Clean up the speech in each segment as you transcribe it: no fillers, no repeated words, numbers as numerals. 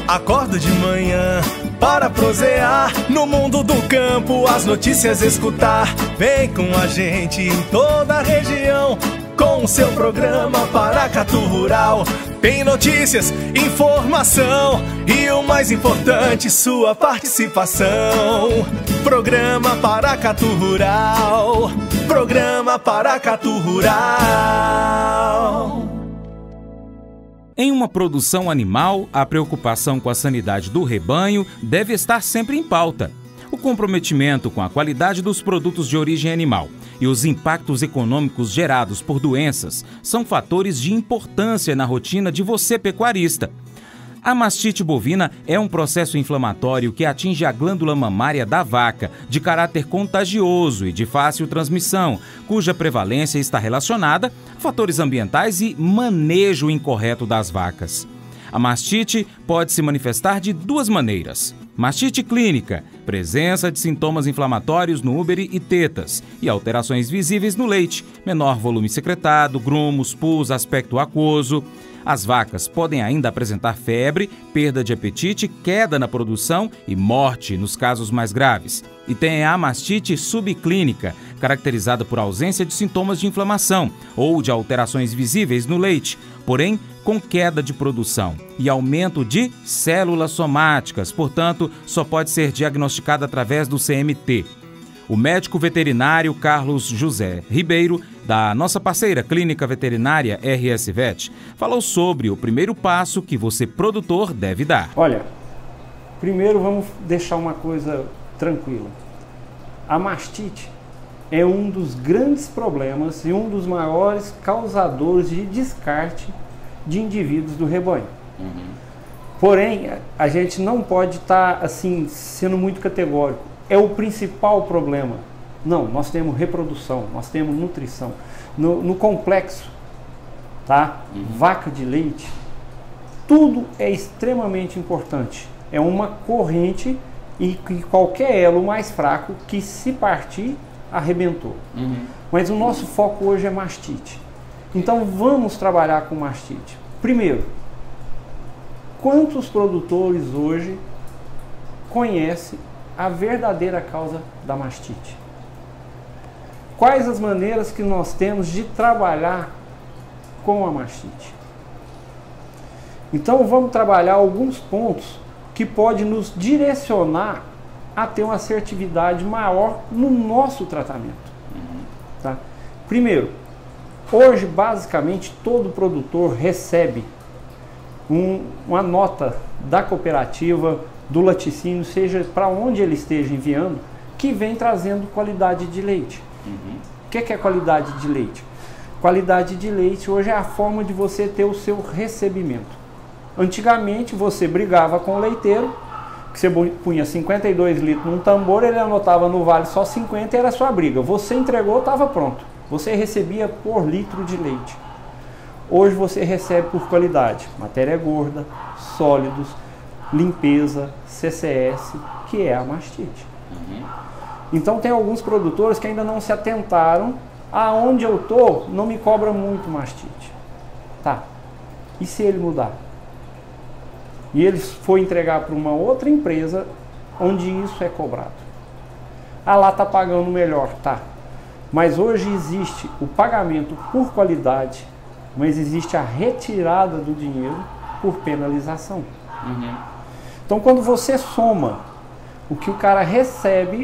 Acordo de manhã para prosear no mundo do campo, as notícias escutar. Vem com a gente em toda a região com o seu programa Paracatu Rural. Tem notícias, informação e o mais importante, sua participação. Programa Paracatu Rural. Programa Paracatu Rural. Em uma produção animal, a preocupação com a sanidade do rebanho deve estar sempre em pauta. O comprometimento com a qualidade dos produtos de origem animal e os impactos econômicos gerados por doenças são fatores de importância na rotina de você, pecuarista. A mastite bovina é um processo inflamatório que atinge a glândula mamária da vaca, de caráter contagioso e de fácil transmissão, cuja prevalência está relacionada a fatores ambientais e manejo incorreto das vacas. A mastite pode se manifestar de duas maneiras. Mastite clínica, presença de sintomas inflamatórios no úbere e tetas e alterações visíveis no leite, menor volume secretado, grumos, pus, aspecto aquoso. As vacas podem ainda apresentar febre, perda de apetite, queda na produção e morte nos casos mais graves. E tem a mastite subclínica, caracterizada por ausência de sintomas de inflamação ou de alterações visíveis no leite, porém com queda de produção e aumento de células somáticas, portanto, só pode ser diagnosticada através do CMT. O médico veterinário Carlos José Ribeiro, da nossa parceira Clínica Veterinária RS Vet, falou sobre o primeiro passo que você, produtor, deve dar. Olha, primeiro vamos deixar uma coisa tranquila. A mastite é um dos grandes problemas e um dos maiores causadores de descarte de indivíduos do rebanho. Porém, a gente não pode estar assim sendo muito categórico. É o principal problema. Não, nós temos reprodução, nós temos nutrição. No complexo, tá? Vaca de leite, tudo é extremamente importante. É uma corrente e que qualquer elo mais fraco que se partir, arrebentou. Mas o nosso foco hoje é mastite. Então vamos trabalhar com mastite. Primeiro, quantos produtores hoje conhecem a verdadeira causa da mastite? Quais as maneiras que nós temos de trabalhar com a mastite? Então vamos trabalhar alguns pontos que podem nos direcionar a ter uma assertividade maior no nosso tratamento. Tá? Primeiro, hoje basicamente todo produtor recebe uma nota da cooperativa, do laticínio, seja para onde ele esteja enviando, que vem trazendo qualidade de leite. O que é qualidade de leite? Qualidade de leite hoje é a forma de você ter o seu recebimento. Antigamente você brigava com o leiteiro, que você punha 52 litros num tambor, ele anotava no vale só 50 e era sua briga. Você entregou, estava pronto. Você recebia por litro de leite. Hoje você recebe por qualidade, matéria gorda, sólidos, limpeza, CCS, que é a mastite. Então tem alguns produtores que ainda não se atentaram, aonde eu tô não me cobra muito mastite. Tá, e se ele mudar? E ele for entregar para uma outra empresa onde isso é cobrado? Ah, lá tá pagando melhor, tá. Mas hoje existe o pagamento por qualidade, mas existe a retirada do dinheiro por penalização. Então quando você soma o que o cara recebe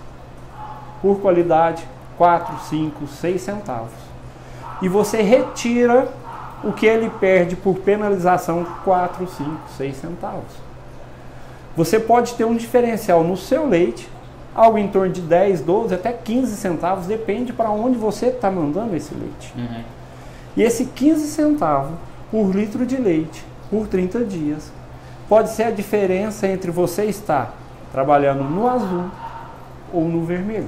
por qualidade, 4, 5, 6 centavos, e você retira o que ele perde por penalização, 4, 5, 6 centavos, você pode ter um diferencial no seu leite, algo em torno de 10, 12, até 15 centavos, depende para onde você está mandando esse leite. E esse 15 centavos por litro de leite, por 30 dias, pode ser a diferença entre você estar trabalhando no azul ou no vermelho.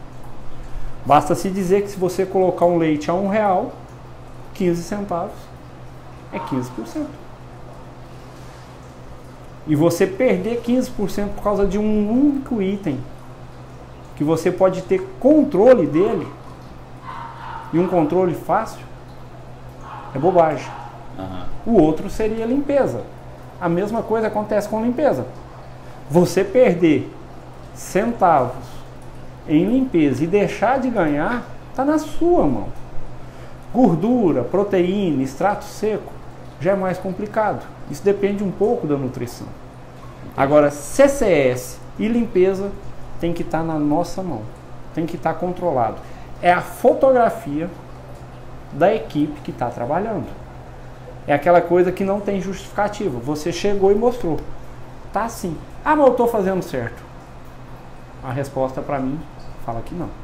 Basta se dizer que se você colocar um leite a R$1, 15 centavos é 15%. E você perder 15% por causa de um único item, que você pode ter controle dele, e um controle fácil, é bobagem. O outro seria limpeza. A mesma coisa acontece com limpeza. Você perder centavos em limpeza e deixar de ganhar, está na sua mão. Gordura, proteína, extrato seco, já é mais complicado. Isso depende um pouco da nutrição. Agora, CCS e limpeza tem que estar na nossa mão. Tem que estar controlado. É a fotografia da equipe que está trabalhando. É aquela coisa que não tem justificativa. Você chegou e mostrou. Tá assim. Ah, mas eu estou fazendo certo. A resposta para mim fala que não.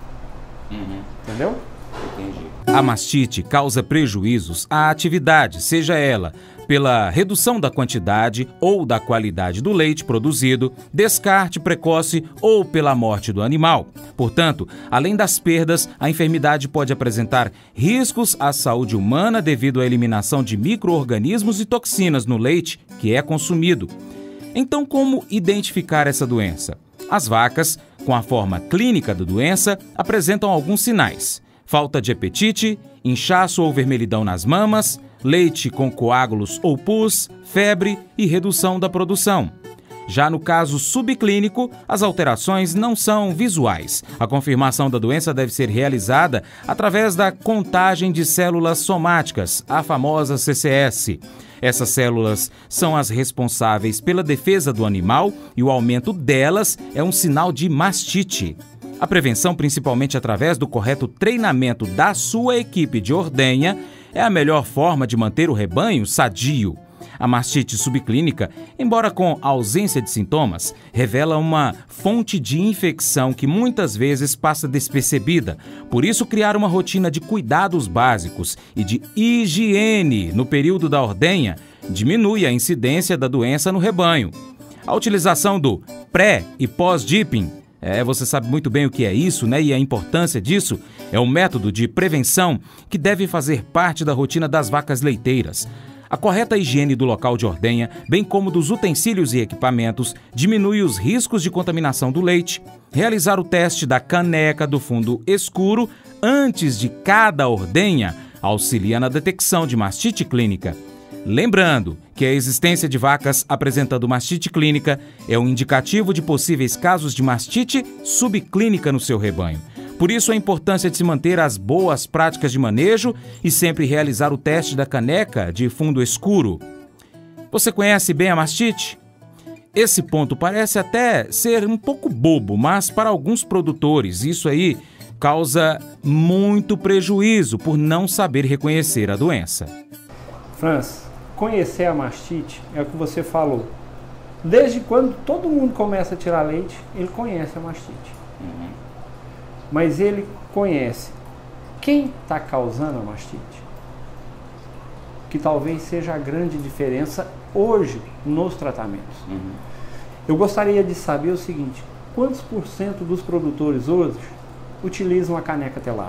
Entendeu? Entendi. A mastite causa prejuízos à atividade, seja ela pela redução da quantidade ou da qualidade do leite produzido, descarte precoce ou pela morte do animal. Portanto, além das perdas, a enfermidade pode apresentar riscos à saúde humana devido à eliminação de micro-organismos e toxinas no leite que é consumido. Então, como identificar essa doença? As vacas, com a forma clínica da doença, apresentam alguns sinais: falta de apetite, inchaço ou vermelhidão nas mamas, leite com coágulos ou pus, febre e redução da produção. Já no caso subclínico, as alterações não são visuais. A confirmação da doença deve ser realizada através da contagem de células somáticas, a famosa CCS. Essas células são as responsáveis pela defesa do animal e o aumento delas é um sinal de mastite. A prevenção, principalmente através do correto treinamento da sua equipe de ordenha, é a melhor forma de manter o rebanho sadio. A mastite subclínica, embora com ausência de sintomas, revela uma fonte de infecção que muitas vezes passa despercebida. Por isso, criar uma rotina de cuidados básicos e de higiene no período da ordenha diminui a incidência da doença no rebanho. A utilização do pré- e pós-dipping, você sabe muito bem o que é isso, né? E a importância disso é um método de prevenção que deve fazer parte da rotina das vacas leiteiras. A correta higiene do local de ordenha, bem como dos utensílios e equipamentos, diminui os riscos de contaminação do leite. Realizar o teste da caneca do fundo escuro antes de cada ordenha auxilia na detecção de mastite clínica. Lembrando que a existência de vacas apresentando mastite clínica é um indicativo de possíveis casos de mastite subclínica no seu rebanho. Por isso, a importância de se manter as boas práticas de manejo e sempre realizar o teste da caneca de fundo escuro. Você conhece bem a mastite? Esse ponto parece até ser um pouco bobo, mas para alguns produtores isso aí causa muito prejuízo por não saber reconhecer a doença. Franz, conhecer a mastite é o que você falou. Desde quando todo mundo começa a tirar leite, ele conhece a mastite. Mas ele conhece quem está causando a mastite. Que talvez seja a grande diferença hoje nos tratamentos. Eu gostaria de saber o seguinte: quantos por cento dos produtores hoje utilizam a caneca telada?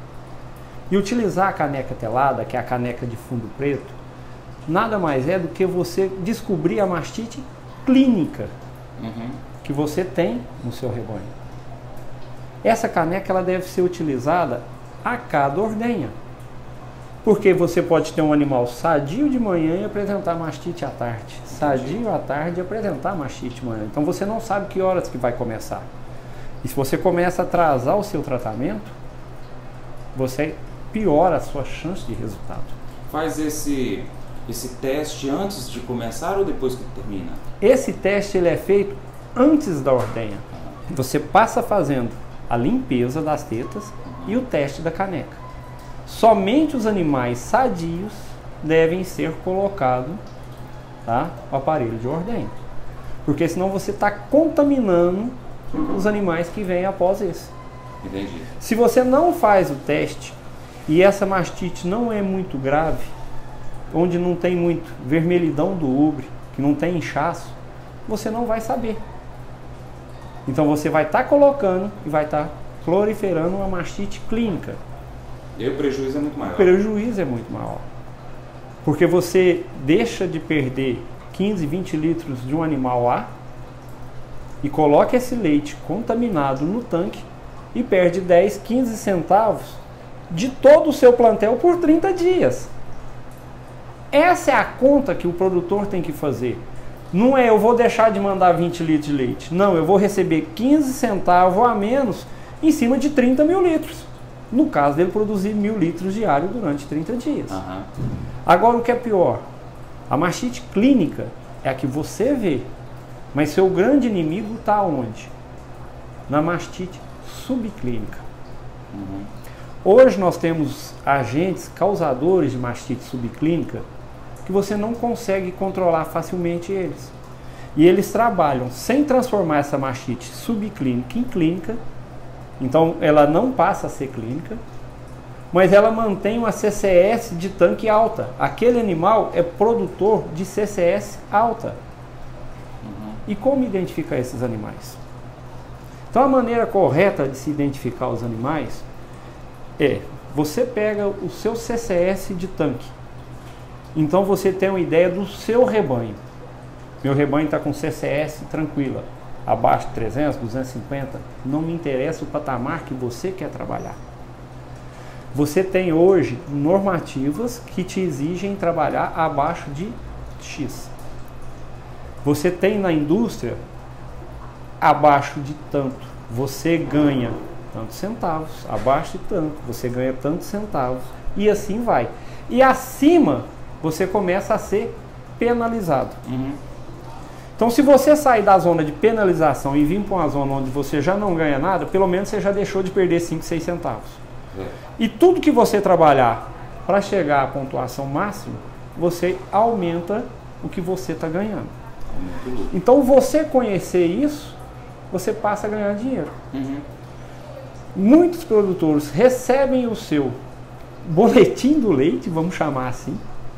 E utilizar a caneca telada, que é a caneca de fundo preto, nada mais é do que você descobrir a mastite clínica que você tem no seu rebanho. Essa caneca ela deve ser utilizada a cada ordenha. Porque você pode ter um animal sadio de manhã e apresentar mastite à tarde. Sadio à tarde e apresentar mastite de manhã. Então você não sabe que horas que vai começar. E se você começa a atrasar o seu tratamento, você piora a sua chance de resultado. Faz esse teste antes de começar ou depois que termina? Esse teste ele é feito antes da ordenha. Você passa fazendo a limpeza das tetas e o teste da caneca. Somente os animais sadios devem ser colocados, tá, o aparelho de ordenha. Porque senão você está contaminando os animais que vêm após esse. Entendi. Se você não faz o teste e essa mastite não é muito grave, onde não tem muito vermelhidão do ubre, que não tem inchaço, você não vai saber. Então você vai estar colocando e vai estar proliferando uma mastite clínica. E o prejuízo é muito maior. O prejuízo é muito maior. Porque você deixa de perder 15, 20 litros de um animal A e coloca esse leite contaminado no tanque e perde 10, 15 centavos de todo o seu plantel por 30 dias. Essa é a conta que o produtor tem que fazer. Não é eu vou deixar de mandar 20 litros de leite. Não, eu vou receber 15 centavos a menos em cima de 30 mil litros. No caso dele produzir 1.000 litros diário durante 30 dias. Uhum. Agora o que é pior, a mastite clínica é a que você vê, mas seu grande inimigo está onde? Na mastite subclínica. Uhum. Hoje nós temos agentes causadores de mastite subclínica que você não consegue controlar facilmente eles. E eles trabalham sem transformar essa mastite subclínica em clínica, então ela não passa a ser clínica, mas ela mantém uma CCS de tanque alta. Aquele animal é produtor de CCS alta. Uhum. E como identificar esses animais? Então a maneira correta de se identificar os animais é, você pega o seu CCS de tanque. Então você tem uma ideia do seu rebanho. Meu rebanho está com CCS tranquila, abaixo de 300, 250. Não me interessa o patamar que você quer trabalhar. Você tem hoje normativas que te exigem trabalhar abaixo de X. Você tem na indústria abaixo de tanto. Você ganha tantos centavos, abaixo de tanto, você ganha tantos centavos, e assim vai. E acima, você começa a ser penalizado. Uhum. Então, se você sair da zona de penalização e vir para uma zona onde você já não ganha nada, pelo menos você já deixou de perder 5, 6 centavos. E tudo que você trabalhar para chegar à pontuação máxima, você aumenta o que você está ganhando. Então, você conhecer isso, você passa a ganhar dinheiro. Uhum. Muitos produtores recebem o seu boletim do leite, vamos chamar assim.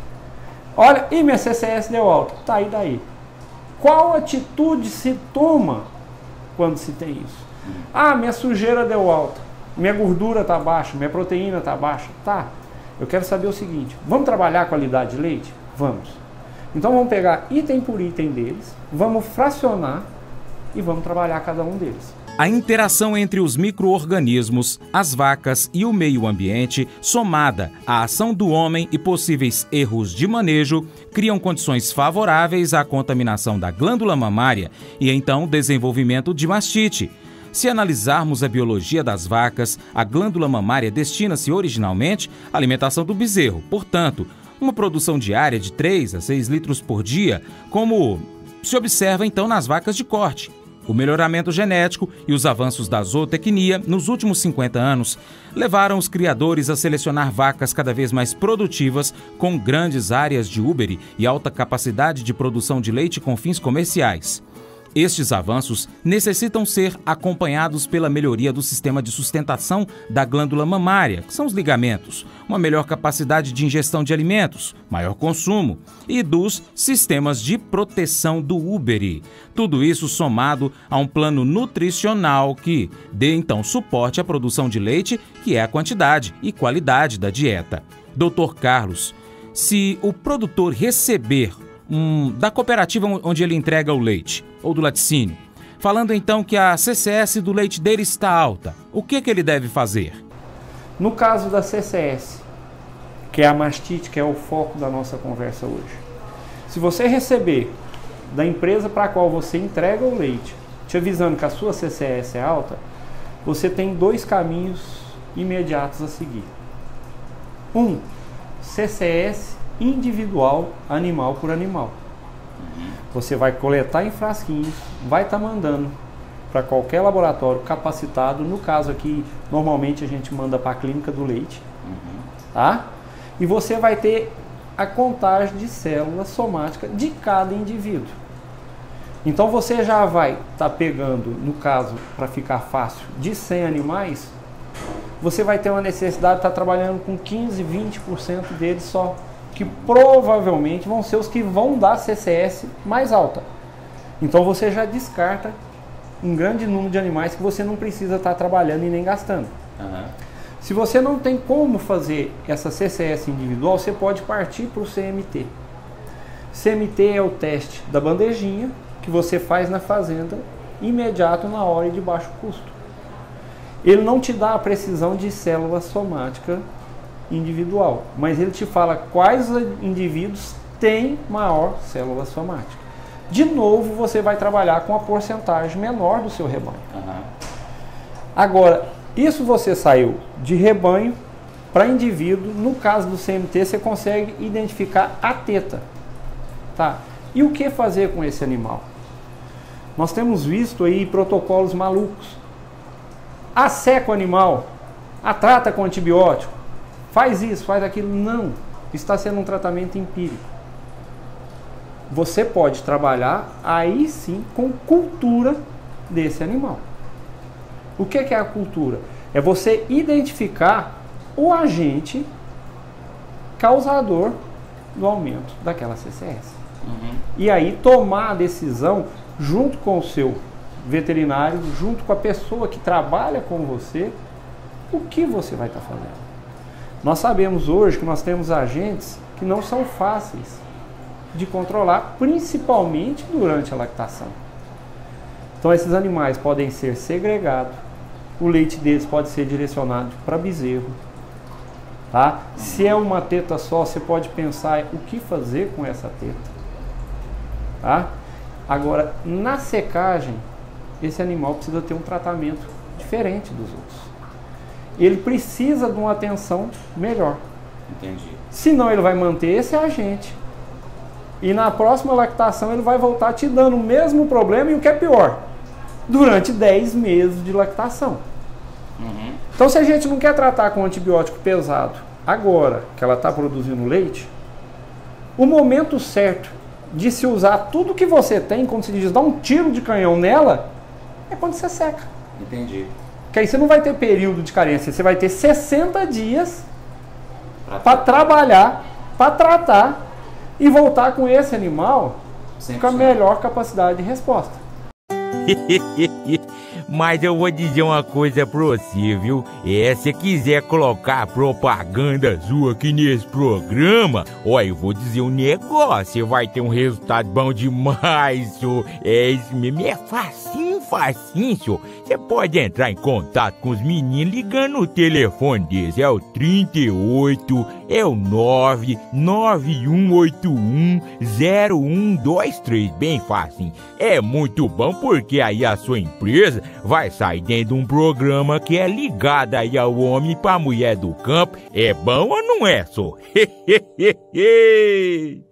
Olha, e minha CCS deu alta. Tá aí daí. Qual atitude se toma quando se tem isso? Ah, minha sujeira deu alta, minha gordura está baixa, minha proteína está baixa. Tá, eu quero saber o seguinte, vamos trabalhar a qualidade de leite? Vamos. Então vamos pegar item por item deles, vamos fracionar e vamos trabalhar cada um deles. A interação entre os micro-organismos, as vacas e o meio ambiente, somada à ação do homem e possíveis erros de manejo, criam condições favoráveis à contaminação da glândula mamária e então desenvolvimento de mastite. Se analisarmos a biologia das vacas, a glândula mamária destina-se originalmente à alimentação do bezerro, portanto, uma produção diária de 3 a 6 litros por dia, como se observa então nas vacas de corte. O melhoramento genético e os avanços da zootecnia nos últimos 50 anos levaram os criadores a selecionar vacas cada vez mais produtivas, com grandes áreas de úbere e alta capacidade de produção de leite com fins comerciais. Estes avanços necessitam ser acompanhados pela melhoria do sistema de sustentação da glândula mamária, que são os ligamentos, uma melhor capacidade de ingestão de alimentos, maior consumo, e dos sistemas de proteção do úbere. Tudo isso somado a um plano nutricional que dê então suporte à produção de leite, que é a quantidade e qualidade da dieta. Dr. Carlos, se o produtor receber da cooperativa onde ele entrega o leite, ou do laticínio, falando então que a CCS do leite dele está alta, o que ele deve fazer? No caso da CCS, que é a mastite, que é o foco da nossa conversa hoje, se você receber da empresa para a qual você entrega o leite, te avisando que a sua CCS é alta, você tem 2 caminhos imediatos a seguir. CCS individual, animal por animal. Você vai coletar em frasquinhos, vai estar mandando para qualquer laboratório capacitado. No caso aqui, normalmente a gente manda para a clínica do leite, tá? E você vai ter a contagem de células somáticas de cada indivíduo. Então você já vai estar pegando, no caso, para ficar fácil, de 100 animais, você vai ter uma necessidade de estar trabalhando com 15, 20% deles só, que provavelmente vão ser os que vão dar CCS mais alta. Então você já descarta um grande número de animais que você não precisa estar trabalhando e nem gastando. Se você não tem como fazer essa CCS individual, você pode partir para o CMT. CMT é o teste da bandejinha que você faz na fazenda imediato, na hora e de baixo custo. Ele não te dá a precisão de célula somática individual, mas ele te fala quais indivíduos têm maior célula somática. De novo, você vai trabalhar com a porcentagem menor do seu rebanho. Agora, isso você saiu de rebanho para indivíduo. No caso do CMT, você consegue identificar a teta. Tá? E o que fazer com esse animal? Nós temos visto aí protocolos malucos. Asseca o animal, a trata com antibiótico, faz isso, faz aquilo. Não, está sendo um tratamento empírico. Você pode trabalhar aí sim com cultura desse animal. O que é a cultura? É você identificar o agente causador do aumento daquela CCS. E aí tomar a decisão junto com o seu veterinário, junto com a pessoa que trabalha com você, o que você vai estar fazendo. Nós sabemos hoje que nós temos agentes que não são fáceis de controlar, principalmente durante a lactação. Então esses animais podem ser segregados, o leite deles pode ser direcionado para bezerro. Tá? Se é uma teta só, você pode pensar o que fazer com essa teta. Tá? Agora, na secagem, esse animal precisa ter um tratamento diferente dos outros. Ele precisa de uma atenção melhor. Entendi. Senão ele vai manter esse agente. E na próxima lactação ele vai voltar te dando o mesmo problema e o que é pior, durante 10 meses de lactação. Então se a gente não quer tratar com antibiótico pesado agora que ela está produzindo leite, o momento certo de se usar tudo que você tem, quando se diz dar um tiro de canhão nela, é quando você seca. Entendi. Que aí você não vai ter período de carência, você vai ter 60 dias para trabalhar, para tratar e voltar com esse animal 100%. Com a melhor capacidade de resposta. Mas eu vou dizer uma coisa pra você, viu? Se quiser colocar propaganda sua aqui nesse programa, ó, eu vou dizer um negócio, você vai ter um resultado bom demais, senhor. Isso mesmo, é facinho, senhor. Você pode entrar em contato com os meninos ligando o telefone deles, é o 38, é o 991810123, bem fácil. É muito bom porque aí a sua empresa vai sair dentro de um programa que é ligado aí ao homem para a mulher do campo. É bom ou não é, só?